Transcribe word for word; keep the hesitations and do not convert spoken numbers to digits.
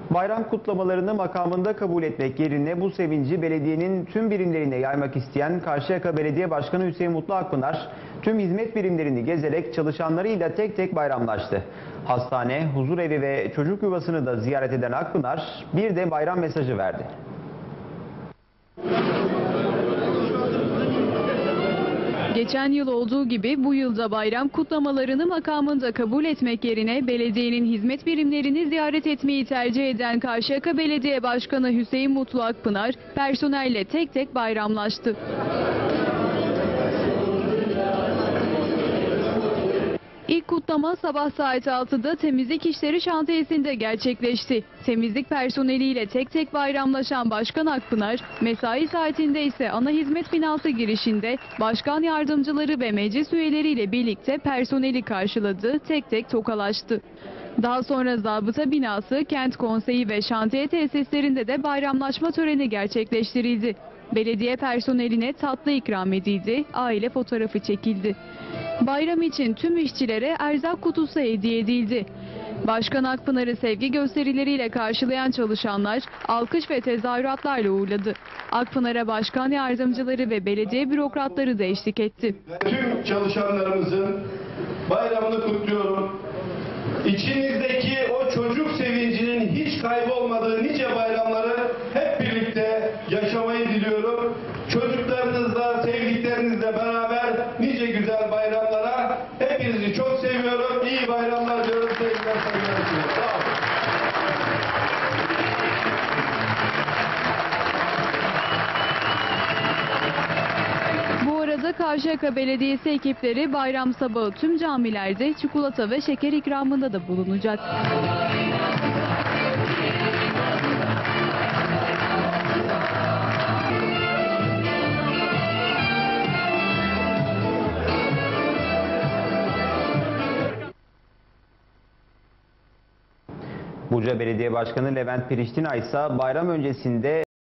Bayram kutlamalarını makamında kabul etmek yerine bu sevinci belediyenin tüm birimlerine yaymak isteyen Karşıyaka Belediye Başkanı Hüseyin Mutlu Akpınar, tüm hizmet birimlerini gezerek çalışanlarıyla tek tek bayramlaştı. Hastane, huzurevi ve çocuk yuvasını da ziyaret eden Akpınar bir de bayram mesajı verdi. Geçen yıl olduğu gibi bu yılda bayram kutlamalarını makamında kabul etmek yerine belediyenin hizmet birimlerini ziyaret etmeyi tercih eden Karşıyaka Belediye Başkanı Hüseyin Mutlu Akpınar personelle tek tek bayramlaştı. İlk kutlama sabah saat altıda temizlik işleri şantiyesinde gerçekleşti. Temizlik personeliyle tek tek bayramlaşan Başkan Akpınar, mesai saatinde ise ana hizmet binası girişinde başkan yardımcıları ve meclis üyeleriyle birlikte personeli karşıladı, tek tek tokalaştı. Daha sonra zabıta binası, kent konseyi ve şantiye tesislerinde de bayramlaşma töreni gerçekleştirildi. Belediye personeline tatlı ikram edildi, aile fotoğrafı çekildi. Bayram için tüm işçilere erzak kutusu hediye edildi. Başkan Akpınar'ı sevgi gösterileriyle karşılayan çalışanlar alkış ve tezahüratlarla uğurladı. Akpınar'a başkan yardımcıları ve belediye bürokratları da eşlik etti. Tüm çalışanlarımızın bayramını kutluyorum. İçinizdeki o çocuk sevincinin hiç kaybolmadığı nice bayramları hep birlikte yaşamayı diliyorum. Çocuklarınızla, sevdiklerinizle beraber nice güzel bayramlara, hepinizi çok seviyorum. İyi bayramlar diyorum sevgiler, saygılar. Sağ olun. Bu arada Karşıyaka Belediyesi ekipleri bayram sabahı tüm camilerde çikolata ve şeker ikramında da bulunacak. Buca Belediye Başkanı Levent Priştina ise bayram öncesinde